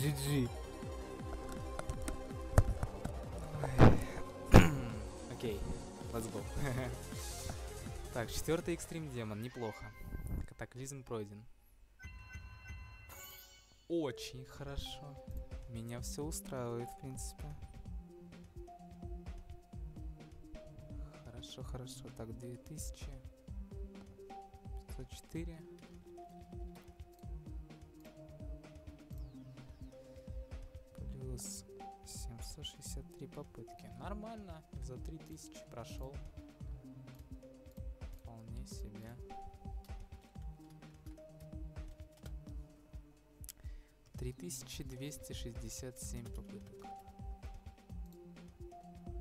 GG. Окей, let's go. Так, 4-й экстрим демон, неплохо. Катаклизм пройден. Очень хорошо. Меня все устраивает, в принципе. Хорошо, хорошо. Так, 2504. Плюс 763 попытки. Нормально. За 3000 прошел. Вполне себе. 3267 попыток.